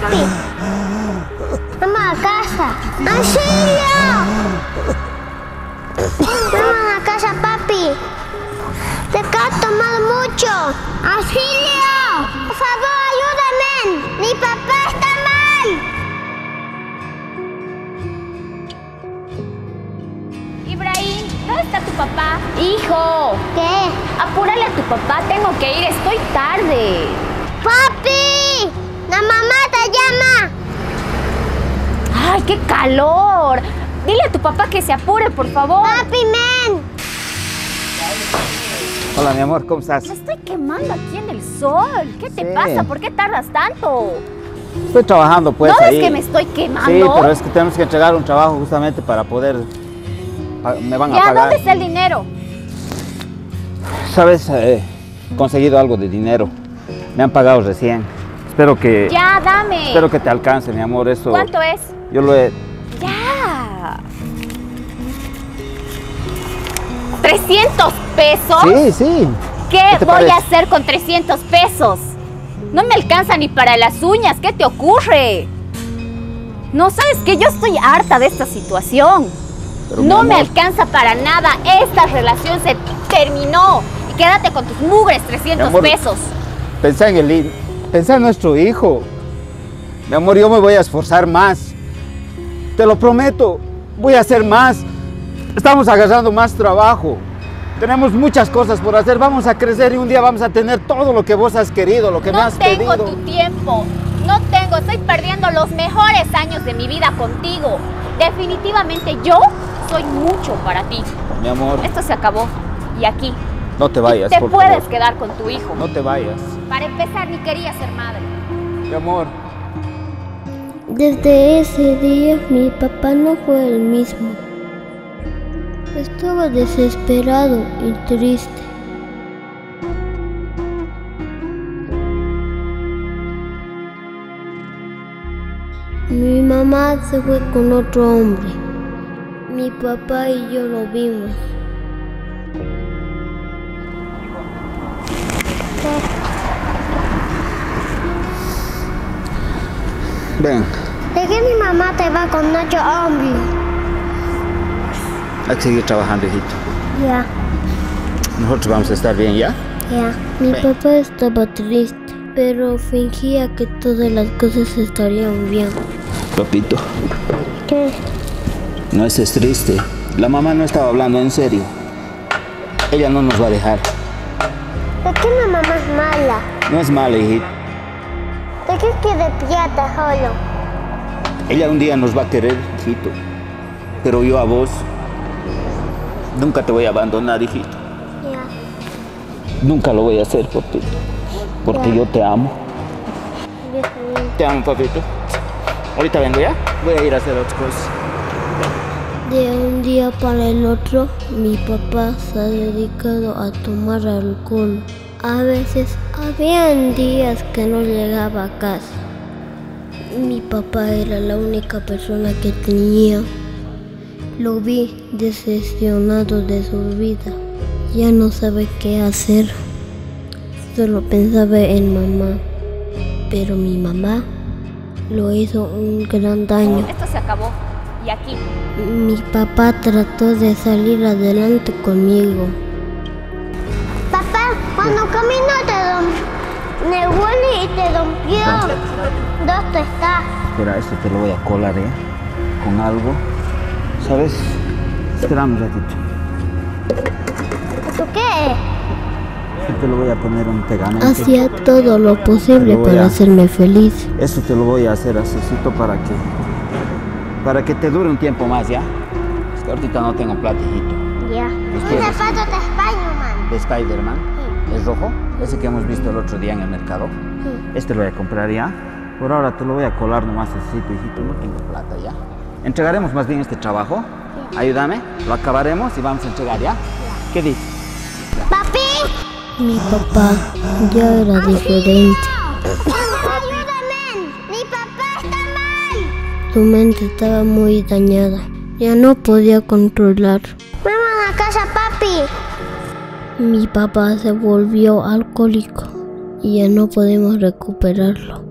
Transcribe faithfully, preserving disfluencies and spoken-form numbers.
papi. Vamos a casa. ¡Auxilio! Vamos a casa, papi. Te has tomado mucho. ¡Auxilio! Por favor, ayúdame. Mi papá está mal. Ibrahim, ¿dónde está tu papá? Hijo. ¿Qué? Apúrale a tu papá, tengo que ir, estoy tarde. ¡Papi! ¡La mamá te llama! ¡Ay, qué calor! Dile a tu papá que se apure, por favor. ¡Papi, men! Hola, mi amor, ¿cómo estás? Me estoy quemando aquí en el sol. ¿Qué te Sí. pasa? ¿Por qué tardas tanto? Estoy trabajando, pues, ¿No ahí. ves que me estoy quemando? Sí, pero es que tenemos que entregar un trabajo justamente para poder... pa- me van a Ya, pagar. ¿dónde está el dinero? ¿Sabes? He conseguido algo de dinero. Me han pagado recién. Espero que... Ya, dame. Espero que te alcance, mi amor, eso... ¿Cuánto es? Yo lo he... Ya. ¿trescientos pesos? Sí, sí. ¿Qué, ¿Qué te voy parece? a hacer con trescientos pesos? No me alcanza ni para las uñas. ¿Qué te ocurre? No, ¿sabes qué? Yo estoy harta de esta situación. Pero, mi No me amor, alcanza para nada. Esta relación se terminó. Y quédate con tus mugres trescientos Mi amor. pesos. Pensá en el... hi- Pensá en nuestro hijo. Mi amor, yo me voy a esforzar más. Te lo prometo. Voy a hacer más. Estamos agarrando más trabajo. Tenemos muchas cosas por hacer. Vamos a crecer y un día vamos a tener todo lo que vos has querido, lo que me No has tengo pedido. tu tiempo. No tengo. Estoy perdiendo los mejores años de mi vida contigo. Definitivamente yo soy mucho para ti. Mi amor, Esto se acabó. Y aquí no te vayas, te por puedes favor. quedar con tu hijo. No te vayas. Para empezar, ni quería ser madre. Mi amor. Desde ese día mi papá no fue el mismo. Estaba desesperado y triste. Mi mamá se fue con otro hombre. Mi papá y yo lo vimos. Ven, ¿De qué mi mamá te va con otro hombre? hay que seguir trabajando, hijito. Ya, Nosotros vamos a estar bien, ¿ya? ya. Mi Ven. papá estaba triste, pero fingía que todas las cosas estarían bien. Papito, ¿Qué? no estés triste. La mamá no estaba hablando en serio. Ella no nos va a dejar. ¿De qué mi mamá es mala? No es mala, hijito. ¿De qué quiere pirata solo? Ella un día nos va a querer, hijito. Pero yo a vos nunca te voy a abandonar, hijito. Ya, Nunca lo voy a hacer, papito. Porque Ya. yo te amo. yo también. Te amo, papito. Ahorita vengo, ¿ya? Voy a ir a hacer otras cosas. De un día para el otro, mi papá se ha dedicado a tomar alcohol. A veces habían días que no llegaba a casa. Mi papá era la única persona que tenía. Lo vi decepcionado de su vida. Ya no sabe qué hacer. Solo pensaba en mamá. Pero mi mamá lo hizo un gran daño. Esto se acabó. Y aquí. Mi papá trató de salir adelante conmigo. Papá, cuando camino te me huele y te rompió. ¿Dónde está? Espera, esto te lo voy a colar, ¿eh? Con algo. ¿Sabes? Espera un ratito. ¿Tú qué? Esto te lo voy a poner un pegamento. Hacía todo lo posible Lo voy para a- hacerme feliz. Esto te lo voy a hacer asícito para que... Para que te dure un tiempo más, ¿ya? Es que ahorita no tengo plata, hijito. Ya. Un zapato de Spider-Man. De Spider-Man. Sí. ¿Es rojo? Ese que hemos visto el otro día en el mercado. Sí. Este lo voy a comprar, ¿ya? Por ahora te lo voy a colar nomás asíito, hijito. No tengo plata, ¿ya? Entregaremos más bien este trabajo. Ayúdame. Lo acabaremos y vamos a entregar, ¿ya? ¿Qué dices? ¡Papi! Mi papá ya era diferente. ¡Ayúdame! ¡Mi papá está mal! Su mente estaba muy dañada. Ya no podía controlar. ¡Vamos a casa, papi! Mi papá se volvió alcohólico y ya no podemos recuperarlo.